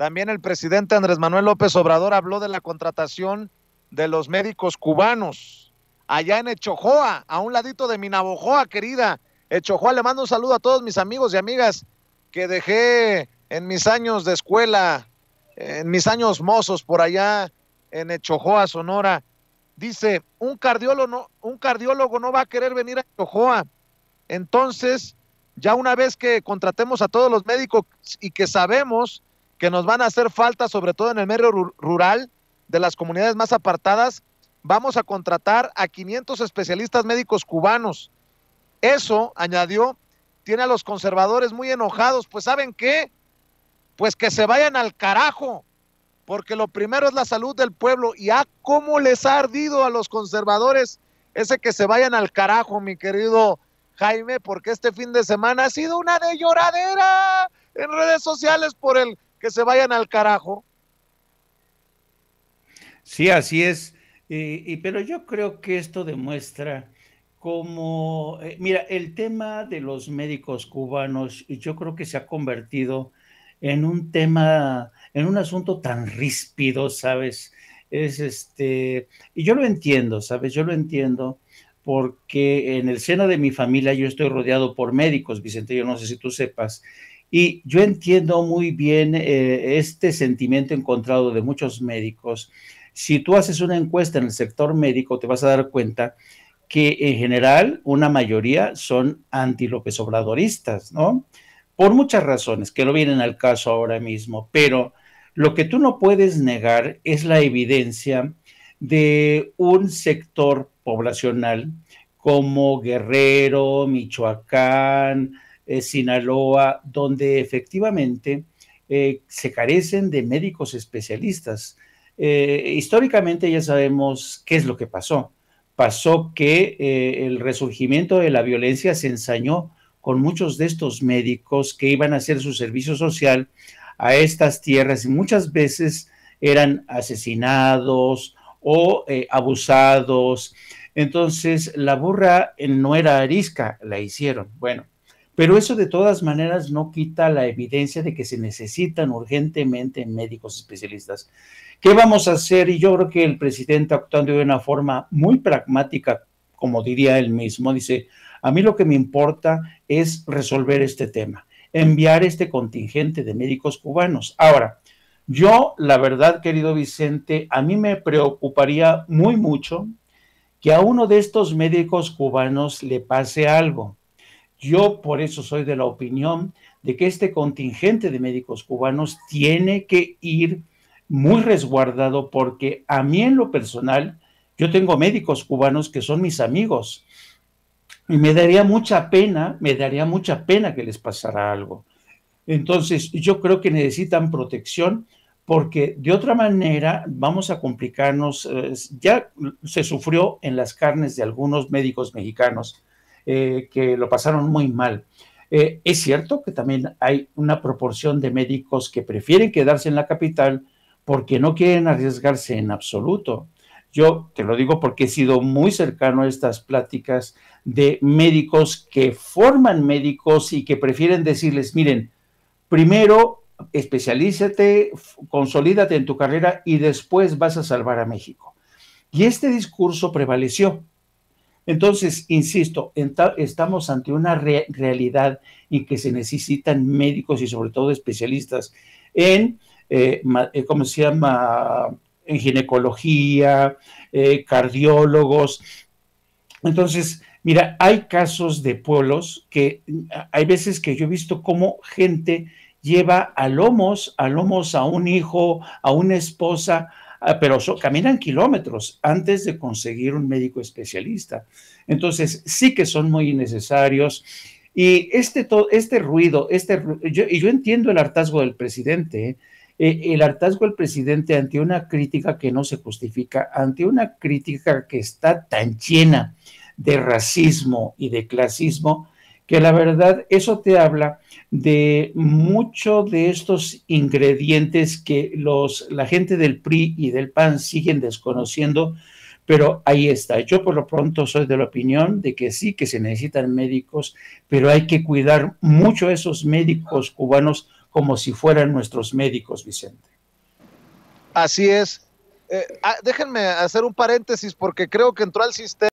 También el presidente Andrés Manuel López Obrador habló de la contratación de los médicos cubanos allá en Echojoa, a un ladito de mi Navojoa querida. Echojoa, le mando un saludo a todos mis amigos y amigas que dejé en mis años de escuela, en mis años mozos por allá en Echojoa, Sonora. Dice, un cardiólogo no va a querer venir a Echojoa. Entonces, ya una vez que contratemos a todos los médicos y que sabemos que nos van a hacer falta, sobre todo en el medio rural de las comunidades más apartadas, vamos a contratar a 500 especialistas médicos cubanos. Eso, añadió, tiene a los conservadores muy enojados. Pues ¿saben qué? Pues que se vayan al carajo, porque lo primero es la salud del pueblo. Y cómo les ha ardido a los conservadores ese que se vayan al carajo, mi querido Jaime, porque este fin de semana ha sido una de lloradera en redes sociales por el que se vayan al carajo. Sí, así es. Pero yo creo que esto demuestra cómo, mira, el tema de los médicos cubanos, yo creo que se ha convertido en un tema, en un asunto tan ríspido, ¿sabes? Y yo lo entiendo, ¿sabes? Yo lo entiendo porque en el seno de mi familia yo estoy rodeado por médicos, Vicente, yo no sé si tú sepas, y yo entiendo muy bien este sentimiento encontrado de muchos médicos. Si tú haces una encuesta en el sector médico, te vas a dar cuenta que en general una mayoría son anti-López Obradoristas, ¿no? Por muchas razones, que no vienen al caso ahora mismo, pero lo que tú no puedes negar es la evidencia de un sector poblacional como Guerrero, Michoacán, Sinaloa, donde efectivamente se carecen de médicos especialistas. Históricamente ya sabemos qué es lo que pasó. Pasó que el resurgimiento de la violencia se ensañó con muchos de estos médicos que iban a hacer su servicio social a estas tierras y muchas veces eran asesinados o abusados. Entonces, la burra no era arisca, la hicieron. Bueno, pero eso de todas maneras no quita la evidencia de que se necesitan urgentemente médicos especialistas. ¿Qué vamos a hacer? Y yo creo que el presidente, actuando de una forma muy pragmática, como diría él mismo, dice, a mí lo que me importa es resolver este tema, enviar este contingente de médicos cubanos. Ahora, yo, la verdad, querido Vicente, a mí me preocuparía muy mucho que a uno de estos médicos cubanos le pase algo. Yo por eso soy de la opinión de que este contingente de médicos cubanos tiene que ir muy resguardado, porque a mí en lo personal, yo tengo médicos cubanos que son mis amigos y me daría mucha pena que les pasara algo. Entonces, yo creo que necesitan protección porque de otra manera vamos a complicarnos. Ya se sufrió en las carnes de algunos médicos mexicanos que lo pasaron muy mal. Es cierto que también hay una proporción de médicos que prefieren quedarse en la capital porque no quieren arriesgarse en absoluto. Yo te lo digo porque he sido muy cercano a estas pláticas de médicos que forman médicos y que prefieren decirles, miren, primero especialízate, consolídate en tu carrera y después vas a salvar a México. Y este discurso prevaleció. Entonces, insisto, estamos ante una realidad en que se necesitan médicos y sobre todo especialistas en, ¿cómo se llama?, en ginecología, cardiólogos. Entonces, mira, hay casos de pueblos que hay veces que yo he visto cómo gente lleva a lomos a un hijo, a una esposa, pero caminan kilómetros antes de conseguir un médico especialista. Entonces, sí que son muy necesarios. Y este ruido, yo entiendo el hartazgo del presidente, el hartazgo del presidente ante una crítica que no se justifica, ante una crítica que está tan llena de racismo y de clasismo, que la verdad eso te habla de mucho de estos ingredientes que la gente del PRI y del PAN siguen desconociendo, pero ahí está. Yo por lo pronto soy de la opinión de que sí, que se necesitan médicos, pero hay que cuidar mucho a esos médicos cubanos como si fueran nuestros médicos, Vicente. Así es. Déjenme hacer un paréntesis porque creo que entró al sistema